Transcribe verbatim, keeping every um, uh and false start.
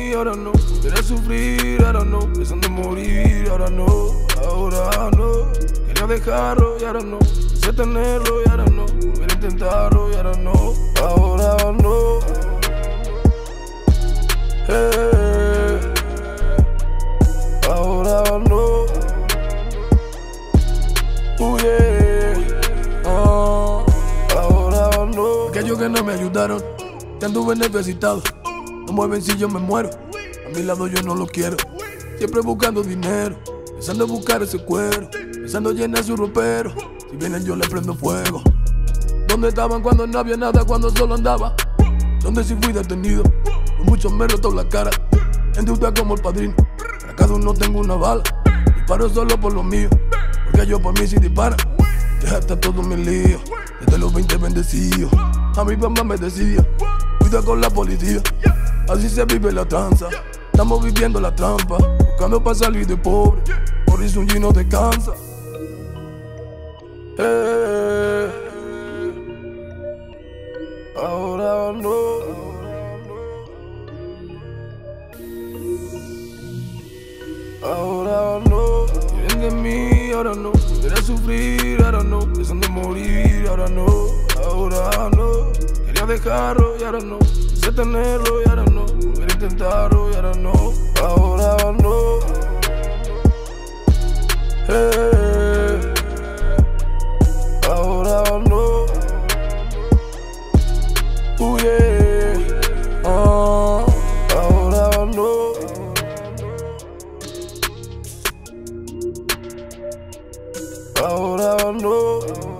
mí, ahora no. Quería sufrir, ahora no. Pensando en morir, ahora no. Ahora no. Quería dejarlo y ahora no. Quise tenerlo y ahora no. Volver a intentarlo y ahora no. Ahora no. Hey. Ahora no. Uh, yeah. Oh. Ahora no. Aquellos que no me ayudaron, que anduve necesitado. No mueven si yo me muero. A mi lado yo no lo quiero. Siempre buscando dinero, pensando en buscar ese cuero, pensando en llenar su ropero. Si vienen yo le prendo fuego. ¿Dónde estaban cuando no había nada, cuando solo andaba? ¿Dónde si fui detenido? Por muchos me roto la cara, en deuda como el padrino. Para cada uno tengo una bala, disparo solo por lo mío, porque yo por mí si dispara. Dejaste todos mis líos, desde los veinte bendecidos. A mi mamá me decía, cuida con la policía, así se vive la tranza. Estamos viviendo la trampa, buscando para salir de pobre, por eso un G no descansa. Eh, ahora no. Ahora no. Quieren de mí, ahora no. Quería sufrir, ahora no. Pensando en morir, ahora no. Ahora no. Quería dejarlo y ahora no. Quise tenerlo y ahora no. Volver a intentarlo y ahora no. Ahora no. Hey. Ahora no. Uh, yeah. Oh. Ahora no. Ahora no.